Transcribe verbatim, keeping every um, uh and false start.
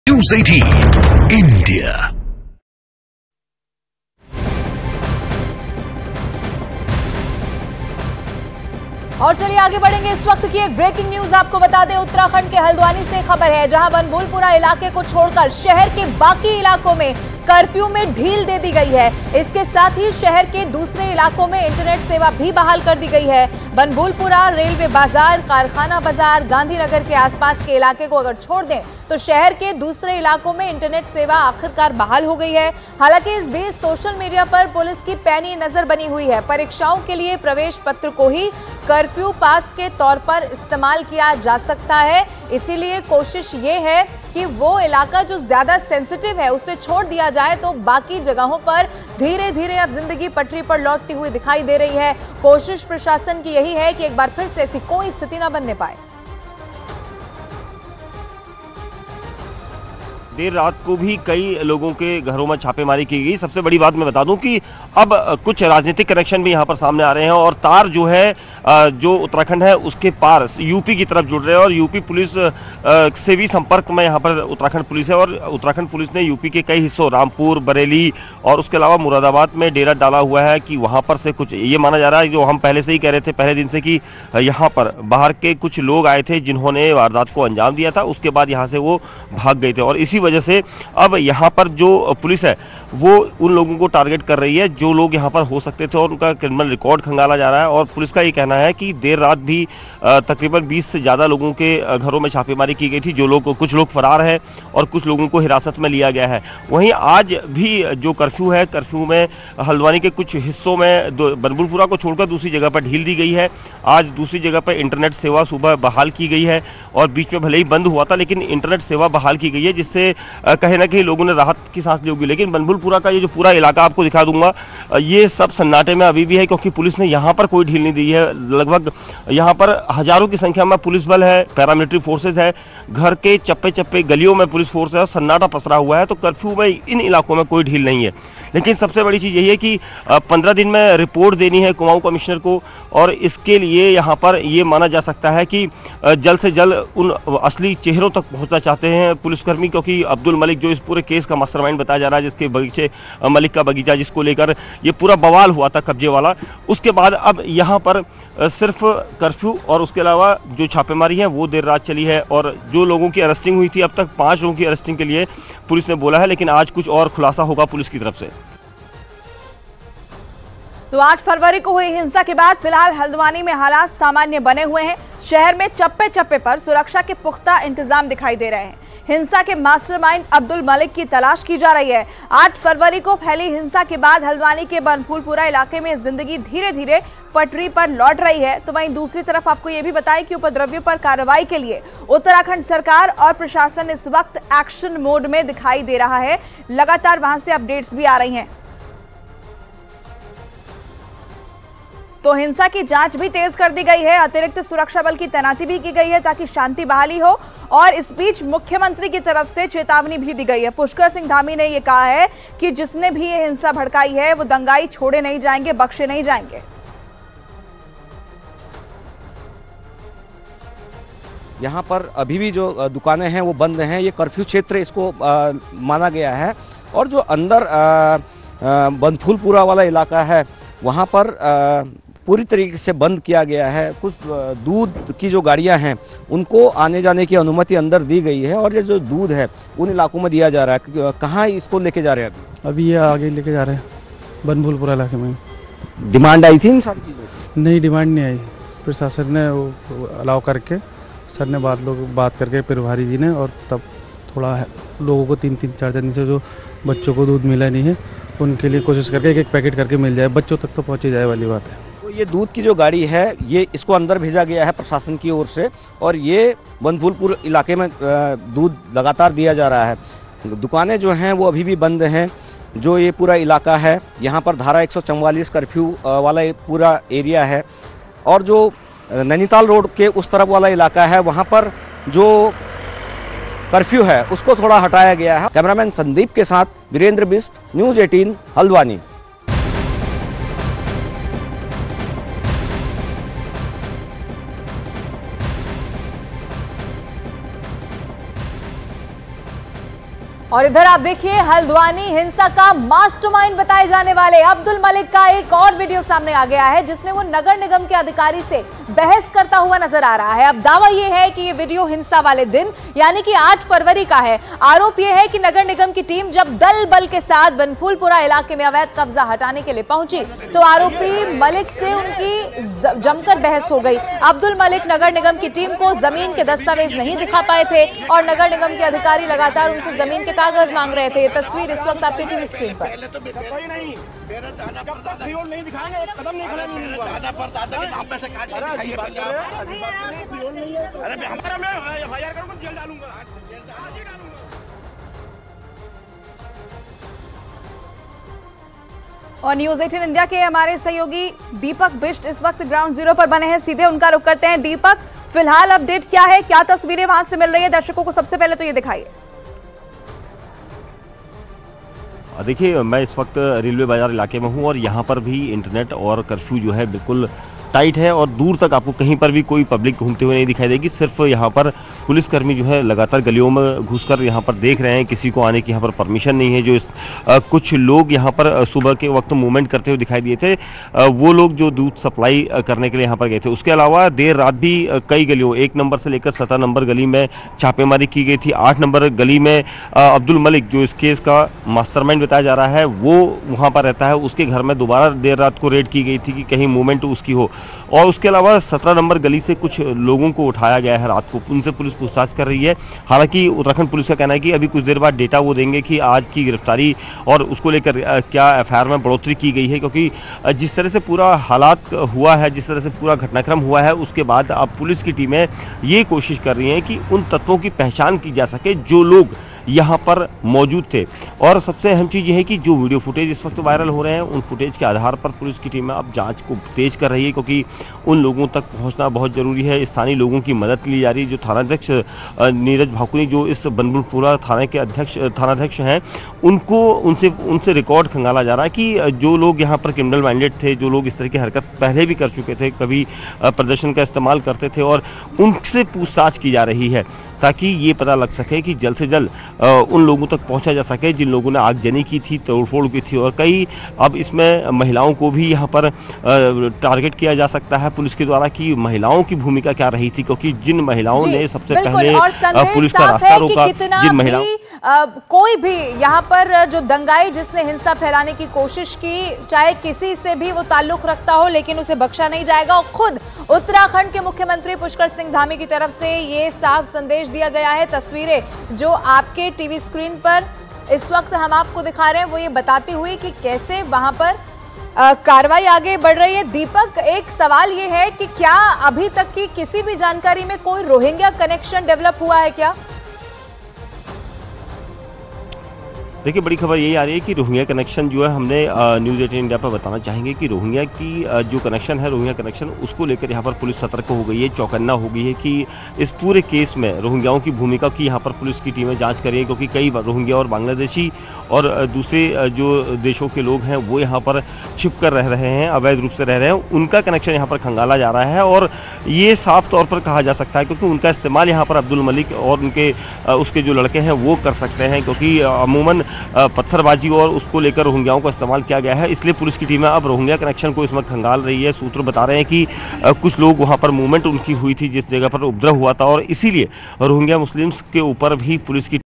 News अठारह India. और चलिए आगे बढ़ेंगे। इस वक्त की एक ब्रेकिंग न्यूज आपको बता दें, उत्तराखंड के हल्द्वानी से खबर है, जहां बनभूलपुरा इलाके को छोड़कर शहर के बाकी इलाकों में कर्फ्यू में ढील दे दी गई है। इसके साथ ही शहर के दूसरे इलाकों में इंटरनेट सेवा भी बहाल कर दी गई है। बनभूलपुरा, रेलवे बाजार, कारखाना बाजार, गांधीनगर के आसपास के इलाके को अगर छोड़ दें तो शहर के दूसरे इलाकों में इंटरनेट सेवा आखिरकार बहाल हो गई है। हालांकि इस बीच सोशल मीडिया पर पुलिस की पैनी नजर बनी हुई है। परीक्षाओं के लिए प्रवेश पत्र को ही कर्फ्यू पास के तौर पर इस्तेमाल किया जा सकता है। इसीलिए कोशिश ये है कि वो इलाका जो ज्यादा सेंसिटिव है उसे छोड़ दिया जाए, तो बाकी जगहों पर धीरे धीरे अब जिंदगी पटरी पर लौटती हुई दिखाई दे रही है। कोशिश प्रशासन की यही है कि एक बार फिर से ऐसी कोई स्थिति न बनने पाए। देर रात को भी कई लोगों के घरों में छापेमारी की गई। सबसे बड़ी बात मैं बता दूं कि अब कुछ राजनीतिक कनेक्शन भी यहां पर सामने आ रहे हैं और तार जो है जो उत्तराखंड है उसके पार यूपी की तरफ जुड़ रहे हैं और यूपी पुलिस से भी संपर्क में यहां पर उत्तराखंड पुलिस है। और उत्तराखंड पुलिस ने यूपी के कई हिस्सों, रामपुर, बरेली और उसके अलावा मुरादाबाद में डेरा डाला हुआ है कि वहां पर से कुछ ये माना जा रहा है, जो हम पहले से ही कह रहे थे पहले दिन से, कि यहाँ पर बाहर के कुछ लोग आए थे जिन्होंने वारदात को अंजाम दिया था। उसके बाद यहाँ से वो भाग गए थे और इसी वजह से अब यहाँ पर जो पुलिस है वो उन लोगों को टारगेट कर रही है जो लोग यहाँ पर हो सकते थे और उनका क्रिमिनल रिकॉर्ड खंगाला जा रहा है। और पुलिस का ये कहना है कि देर रात भी तकरीबन बीस से ज्यादा लोगों के घरों में छापेमारी की गई थी। जो लोग कुछ लोग फरार है और कुछ लोगों को हिरासत में लिया गया है। वहीं आज भी जो कर्फ्यू है, कर्फ्यू में हल्द्वानी के कुछ हिस्सों में बनभूलपुरा को छोड़कर दूसरी जगह पर ढील दी गई है। आज दूसरी जगह पर इंटरनेट सेवा सुबह बहाल की गई है और बीच में भले ही बंद हुआ था लेकिन इंटरनेट सेवा बहाल की गई है, जिससे कहीं ना कहीं लोगों ने राहत की सांस ली होगी। लेकिन बनभूलपुरा का ये जो पूरा इलाका आपको दिखा दूंगा, ये सब सन्नाटे में अभी भी है क्योंकि पुलिस ने यहाँ पर कोई ढील नहीं दी है। लगभग यहाँ पर हजारों की संख्या में पुलिस बल है, पैरामिलिट्री फोर्सेज है, घर के चप्पे चप्पे गलियों में पुलिस फोर्स है और सन्नाटा पसरा हुआ है। तो कर्फ्यू में इन इलाकों में कोई ढील नहीं है। लेकिन सबसे बड़ी चीज यही है कि पंद्रह दिन में रिपोर्ट देनी है कुमाऊं कमिश्नर को और इसके लिए यहाँ पर ये माना जा सकता है कि जल्द से जल्द उन असली चेहरों तक पहुंचना चाहते हैं पुलिसकर्मी, क्योंकि अब्दुल मलिक जो इस पूरे केस का मास्टरमाइंड बताया जा रहा है, जिसके बगीचे मलिक का बगीचा जिसको लेकर ये पूरा बवाल हुआ था कब्जे वाला, उसके बाद अब यहाँ पर सिर्फ कर्फ्यू और उसके अलावा जो छापेमारी है वो देर रात चली है। और जो लोगों की अरेस्टिंग हुई थी, अब तक पांच लोगों की अरेस्टिंग के लिए पुलिस ने बोला है, लेकिन आज कुछ और खुलासा होगा पुलिस की तरफ से। तो आठ फरवरी को हुई हिंसा के बाद फिलहाल हल्द्वानी में हालात सामान्य बने हुए हैं। शहर में चप्पे चप्पे पर सुरक्षा के पुख्ता इंतजाम दिखाई दे रहे हैं। हिंसा के मास्टरमाइंड अब्दुल मलिक की तलाश की जा रही है। आठ फरवरी को फैली हिंसा के बाद हल्द्वानी के बनभूलपुरा इलाके में जिंदगी धीरे धीरे पटरी पर लौट रही है। तो वहीं दूसरी तरफ आपको यह भी बताएं कि उपद्रवियों पर कार्रवाई के लिए उत्तराखंड सरकार और प्रशासन इस वक्त एक्शन मोड में दिखाई दे रहा है। लगातार वहां से अपडेट्स भी आ रही हैं। तो हिंसा की जांच भी तेज कर दी गई है। अतिरिक्त सुरक्षा बल की तैनाती भी की गई है ताकि शांति बहाली हो। और इस बीच मुख्यमंत्री की तरफ से चेतावनी भी दी गई है। पुष्कर सिंह धामी ने यह कहा है कि जिसने भी ये हिंसा भड़काई है वो दंगाई छोड़े नहीं जाएंगे, बख्शे नहीं जाएंगे। यहाँ पर अभी भी जो दुकानें हैं वो बंद हैं। ये कर्फ्यू क्षेत्र इसको आ, माना गया है। और जो अंदर बनभूलपुरा वाला इलाका है वहाँ पर आ, पूरी तरीके से बंद किया गया है। कुछ दूध की जो गाड़ियां हैं उनको आने जाने की अनुमति अंदर दी गई है और ये जो दूध है उन इलाकों में दिया जा रहा है। कहाँ इसको लेके जा रहे हैं अभी? अभी ये आगे लेके जा रहे हैं बनभूलपुरा इलाके में। डिमांड आई थी इन सारी चीज़ों? नहीं, डिमांड नहीं आई। प्रशासन ने वो अलाउ करके, सर ने बात लोग बात करके प्रभारी जी ने, और तब थोड़ा लोगों को तीन तीन चार दिन से जो बच्चों को दूध मिला नहीं है उनके लिए कोशिश करके एक एक पैकेट करके मिल जाए, बच्चों तक तो पहुँची जाए वाली बात है। तो ये दूध की जो गाड़ी है ये इसको अंदर भेजा गया है प्रशासन की ओर से और ये बनभूलपुर इलाके में दूध लगातार दिया जा रहा है। दुकानें जो हैं वो अभी भी बंद हैं। जो ये पूरा इलाका है यहाँ पर धारा एक सौ चौवालीस कर्फ्यू वाला पूरा एरिया है। और जो नैनीताल रोड के उस तरफ वाला इलाका है वहाँ पर जो कर्फ्यू है उसको थोड़ा हटाया गया है। कैमरामैन संदीप के साथ वीरेंद्र बिष्ट, न्यूज़ अठारह, हल्द्वानी। और इधर आप देखिए, हल्द्वानी हिंसा का मास्टरमाइंड बताए जाने वाले अब्दुल मलिक का एक और वीडियो सामने आ गया है, जिसमें वो नगर निगम के अधिकारी से बहस करता हुआ नजर आ रहा है। अब दावा यह है कि ये वीडियो हिंसा वाले दिन यानी कि आठ फरवरी का है। आरोप यह है कि नगर निगम की टीम जब दल बल के साथ बनफूलपुरा इलाके में अवैध कब्जा हटाने के लिए पहुंची तो आरोपी मलिक से उनकी जमकर बहस हो गई। अब्दुल मलिक नगर निगम की टीम को जमीन के दस्तावेज नहीं दिखा पाए थे और नगर निगम के अधिकारी लगातार उनसे जमीन के कागज मांग रहे थे। ये तस्वीर इस वक्त आपकी टीवी स्क्रीन पर। और न्यूज अठारह इंडिया के हमारे सहयोगी दीपक बिष्ट इस वक्त ग्राउंड जीरो पर बने हैं, सीधे उनका रुख करते हैं। दीपक, फिलहाल अपडेट क्या है, क्या तस्वीरें वहां से मिल रही है दर्शकों को? सबसे पहले तो ये दिखाइए। देखिए, मैं इस वक्त रेलवे बाजार इलाके में हूं और यहां पर भी इंटरनेट और कर्फ्यू जो है बिल्कुल टाइट है और दूर तक आपको कहीं पर भी कोई पब्लिक घूमते हुए नहीं दिखाई देगी। सिर्फ यहाँ पर पुलिसकर्मी जो है लगातार गलियों में घुसकर यहाँ पर देख रहे हैं, किसी को आने की यहाँ पर परमिशन नहीं है। जो इस, आ, कुछ लोग यहाँ पर सुबह के वक्त मूवमेंट करते हुए दिखाई दिए थे, आ, वो लोग जो दूध सप्लाई करने के लिए यहाँ पर गए थे। उसके अलावा देर रात भी कई गलियों, एक नंबर से लेकर सत्रह नंबर गली में छापेमारी की गई थी। आठ नंबर गली में अब्दुल मलिक, जो इस केस का मास्टरमाइंड बताया जा रहा है, वो वहाँ पर रहता है। उसके घर में दोबारा देर रात को रेड की गई थी कि कहीं मूवमेंट उसकी हो। और उसके अलावा सत्रह नंबर गली से कुछ लोगों को उठाया गया है रात को, उनसे पुलिस पूछताछ कर रही है। हालांकि उत्तराखंड पुलिस का कहना है कि अभी कुछ देर बाद डेटा वो देंगे कि आज की गिरफ्तारी और उसको लेकर क्या एफ आई आर में बढ़ोतरी की गई है, क्योंकि जिस तरह से पूरा हालात हुआ है, जिस तरह से पूरा घटनाक्रम हुआ है, उसके बाद अब पुलिस की टीमें ये कोशिश कर रही हैं कि उन तत्वों की पहचान की जा सके जो लोग यहाँ पर मौजूद थे। और सबसे अहम चीज़ ये है कि जो वीडियो फुटेज इस वक्त वायरल हो रहे हैं, उन फुटेज के आधार पर पुलिस की टीम अब जांच को तेज कर रही है, क्योंकि उन लोगों तक पहुंचना बहुत जरूरी है। स्थानीय लोगों की मदद ली जा रही है। जो थानाध्यक्ष नीरज भाकुनी, जो इस बनफूलपुरा थाने के अध्यक्ष थानाध्यक्ष हैं, उनको उनसे उनसे रिकॉर्ड खंगाला जा रहा है कि जो लोग यहाँ पर क्रिमिनल माइंडेड थे, जो लोग इस तरह की हरकत पहले भी कर चुके थे, कभी प्रदर्शन का इस्तेमाल करते थे, और उनसे पूछताछ की जा रही है ताकि ये पता लग सके कि जल्द से जल्द उन लोगों तक पहुंचा जा सके जिन लोगों ने आगजनी की थी, तोड़फोड़ की थी। और कई अब इसमें महिलाओं को भी यहाँ पर टारगेट किया जा सकता है पुलिस के द्वारा कि महिलाओं की भूमिका क्या रही थी, क्योंकि जिन महिलाओं ने सबसे पहले पुलिस का रास्ता रोका, जिन महिलाओं आ, कोई भी यहाँ पर जो दंगाई जिसने हिंसा फैलाने की कोशिश की, चाहे किसी से भी वो ताल्लुक रखता हो, लेकिन उसे बख्शा नहीं जाएगा। और खुद उत्तराखंड के मुख्यमंत्री पुष्कर सिंह धामी की तरफ से ये साफ संदेश दिया गया है। तस्वीरें जो आपके टीवी स्क्रीन पर इस वक्त हम आपको दिखा रहे हैं, वो ये बताती हुई कि कैसे वहां पर कार्रवाई आगे बढ़ रही है। दीपक, एक सवाल ये है कि क्या अभी तक की किसी भी जानकारी में कोई रोहिंग्या कनेक्शन डेवलप हुआ है क्या? देखिए, बड़ी खबर यही आ रही है कि रोहिंग्या कनेक्शन जो है, हमने न्यूज़ अठारह इंडिया पर बताना चाहेंगे कि रोहिंग्या की आ, जो कनेक्शन है, रोहिंग्या कनेक्शन, उसको लेकर यहाँ पर पुलिस सतर्क हो गई है, चौकन्ना हो गई है कि इस पूरे केस में रोहिंग्याओं की भूमिका की यहाँ पर पुलिस की टीमें जांच करें, क्योंकि कई रोहिंग्या और बांग्लादेशी और दूसरे जो देशों के लोग हैं वो यहाँ पर छिप कर रह रहे हैं, अवैध रूप से रह रहे हैं, उनका कनेक्शन यहाँ पर खंगाला जा रहा है। और ये साफ तौर पर कहा जा सकता है क्योंकि उनका इस्तेमाल यहाँ पर अब्दुल मलिक और उनके उसके जो लड़के हैं वो कर सकते हैं, क्योंकि अमूमन पत्थरबाजी और उसको लेकर रोहिंग्याओं का इस्तेमाल किया गया है। इसलिए पुलिस की टीमें अब रोहिंग्या कनेक्शन को इसमें खंगाल रही है। सूत्र बता रहे हैं कि कुछ लोग वहाँ पर मूवमेंट उनकी हुई थी जिस जगह पर उपद्रव हुआ था, और इसीलिए रोहिंग्या मुस्लिम्स के ऊपर भी पुलिस की